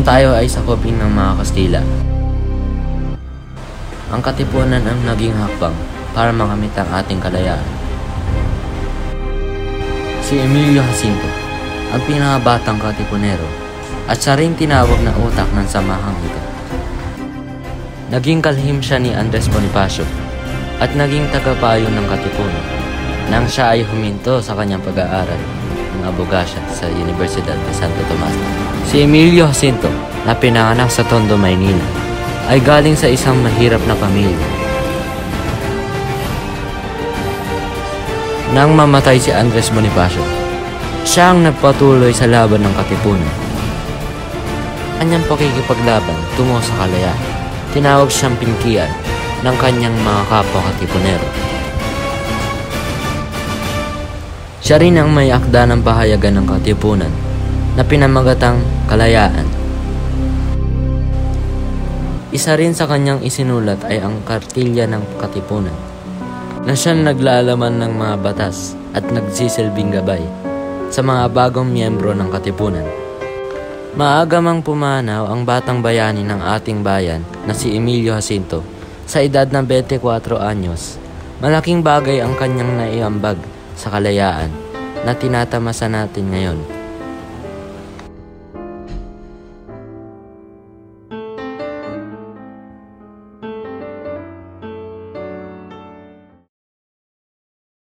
tayo ay sakupin ng mga Kastila. Ang Katipunan ang naging hakbang para makamit ang ating kalayaan. Si Emilio Jacinto, ang pinakabatang Katipunero, at siya rin tinawag na utak ng samahang ito. Naging kalihim siya ni Andres Bonifacio at naging tagapayo ng Katipunan nang siya ay huminto sa kanyang pag-aaral ng abogasya sa Universidad de Santo Tomas. Si Emilio Jacinto, na pinanganak sa Tondo, Maynila, ay galing sa isang mahirap na pamilya. Nang mamatay si Andres Bonifacio, siya ang nagpatuloy sa laban ng Katipunan. Kanyang pakikipaglaban tungo sa kalayaan, tinawag siyang pinkian ng kanyang mga kapwa Katipunero. Siya rin ang may akda ng pahayagan ng Katipunan na pinamagatang Kalayaan. Isa rin sa kanyang isinulat ay ang Kartilya ng Katipunan, na siyang naglalaman ng mga batas at nagsisilbing gabay sa mga bagong miyembro ng Katipunan. Maaga mang pumanaw ang batang bayani ng ating bayan na si Emilio Jacinto sa edad ng 24 anyos. Malaking bagay ang kanyang naiambag sa kalayaan na tinatamasa natin ngayon.